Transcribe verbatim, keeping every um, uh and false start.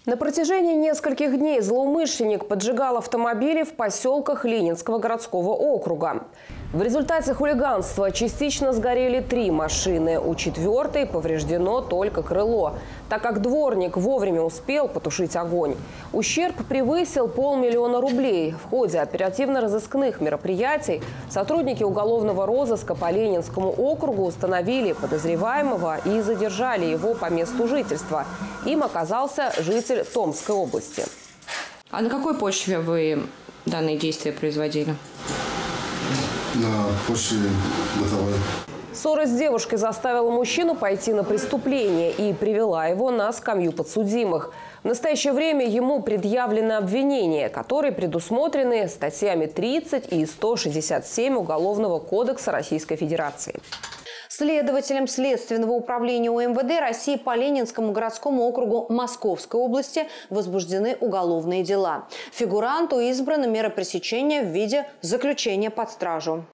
На протяжении нескольких дней злоумышленник поджигал автомобили в поселках Ленинского городского округа. В результате хулиганства частично сгорели три машины. У четвертой повреждено только крыло, так как дворник вовремя успел потушить огонь. Ущерб превысил полмиллиона рублей. В ходе оперативно-розыскных мероприятий сотрудники уголовного розыска по Ленинскому округу установили подозреваемого и задержали его по месту жительства. Им оказался житель Томской области. А на какой почве вы данные действия производили? На почве бытовой. Ссора с девушкой заставила мужчину пойти на преступление и привела его на скамью подсудимых. В настоящее время ему предъявлены обвинения, которые предусмотрены статьями тридцать и сто шестьдесят семь Уголовного кодекса Российской Федерации. Следователям Следственного управления УМВД России по Ленинскому городскому округу Московской области возбуждены уголовные дела. Фигуранту избрана мера пресечения в виде заключения под стражу.